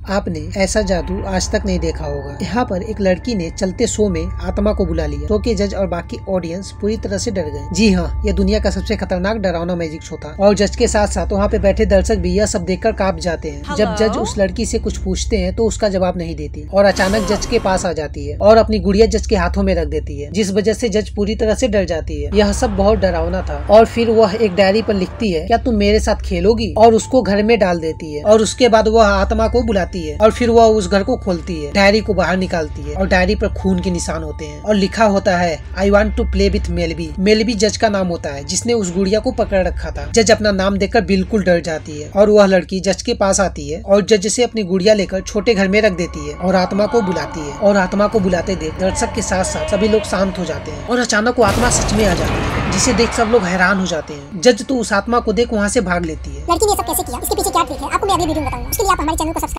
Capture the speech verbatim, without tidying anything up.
आपने ऐसा जादू आज तक नहीं देखा होगा। यहाँ पर एक लड़की ने चलते शो में आत्मा को बुला लिया, तो के जज और बाकी ऑडियंस पूरी तरह से डर गए। जी हाँ, यह दुनिया का सबसे खतरनाक डरावना मैजिक शो था और जज के साथ साथ वहाँ पे बैठे दर्शक भी यह सब देखकर कांप जाते हैं। जब जज उस लड़की से कुछ पूछते हैं तो उसका जवाब नहीं देती और अचानक जज के पास आ जाती है और अपनी गुड़िया जज के हाथों में रख देती है, जिस वजह से जज पूरी तरह से डर जाती है। यह सब बहुत डरावना था। और फिर वह एक डायरी पर लिखती है, क्या तुम मेरे साथ खेलोगी, और उसको घर में डाल देती है। और उसके बाद वह आत्मा को बुलाती है और फिर वह उस घर को खोलती है, डायरी को बाहर निकालती है और डायरी पर खून के निशान होते हैं और लिखा होता है I want to play with Mel B. Mel B जज का नाम होता है जिसने उस गुड़िया को पकड़ रखा था। जज अपना नाम देखकर बिल्कुल डर जाती है और वह लड़की जज के पास आती है और जज से अपनी गुड़िया लेकर छोटे घर में रख देती है और आत्मा को बुलाती है। और आत्मा को बुलाते देख दर्शक के साथ साथ सभी लोग शांत हो जाते हैं और अचानक वो आत्मा सच में आ जाती है, जिसे देख सब लोग हैरान हो जाते हैं। जज तो उस आत्मा को देख वहाँ से भाग लेती है। लड़की ने सब कैसे किया, इसके पीछे क्या ट्रिक है, आपको मैं अगली वीडियो में बताऊंगा। उसके लिए आप हमारे चैनल को सब्सक्राइब